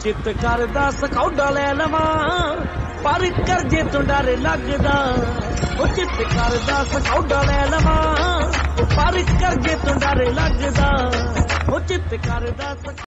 चित करदा सकौडा लै लवां पर करजे तो डर लगदा। ओ चित करदा सकौडा लै लवां पर करजे तो डर लगदा। ओ चित करदा